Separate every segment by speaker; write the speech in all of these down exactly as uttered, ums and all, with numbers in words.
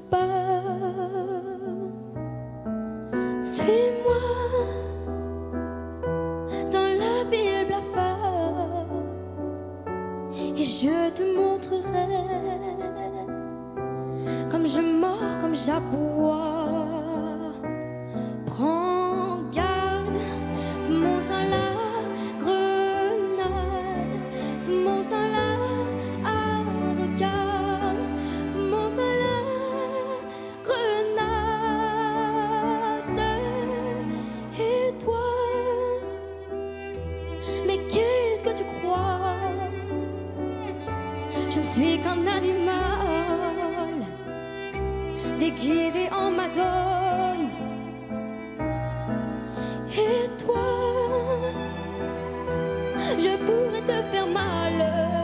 Speaker 1: pas. Suis-moi dans la ville blafard et je te montrerai comme je mords, comme j'aboie. Prends garde, ce mon sang la grenade, ce mon sang la ah, regarde, ce mon sang la grenade. Et toi, mais qu'est-ce que tu crois? Je ne suis qu'un animal déguisé en madone. Et toi, je pourrais te faire mal,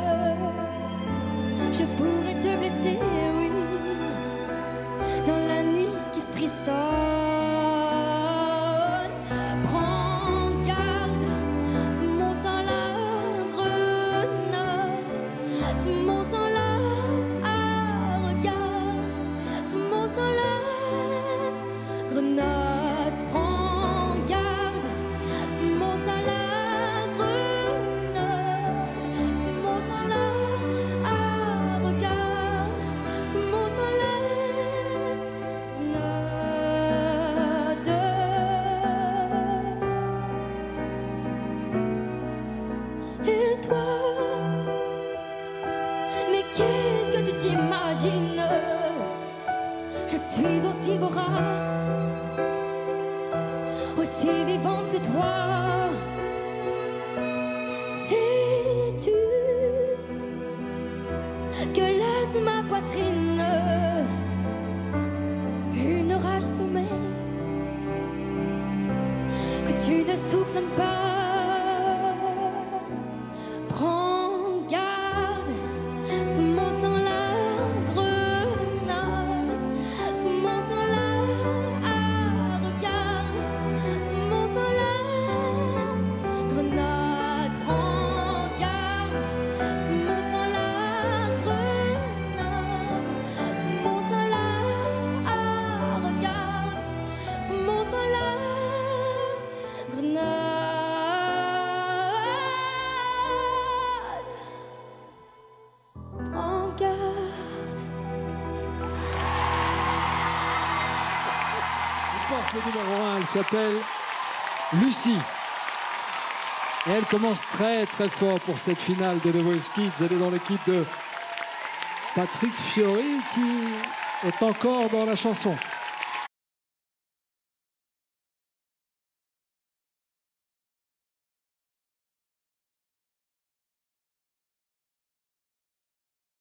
Speaker 1: je pourrais te blesser, oui, dans la nuit qui frissonne. Prends garde, ce mon sang la grenade, ce mon sang la ah, regarde, ce mon sang la grenade. Prends garde, ce mon sang la grenade, ce mon sang la ah, regarde, ce mon sang la grenade. Et toi, mais qu'est-ce que tu t'imagines? Je suis aussi vorace, aussi vivante que toi. Sais-tu que laisse ma poitrine une rage sommeille que tu ne soupçonnes pas? Prends garde, ce mon sang la grenade, ce mon sang la ah, regarde, ce mon sang la grenade. Prends garde, ce mon sang la grenade, ce mon sang la ah, regarde, ce mon sang la grenade. Prends garde.
Speaker 2: Elle porte le numéro un, elle s'appelle Lucie. Et elle commence très très fort pour cette finale de The Voice Kids. Elle est dans l'équipe de Patrick Fiori qui est encore dans la chanson.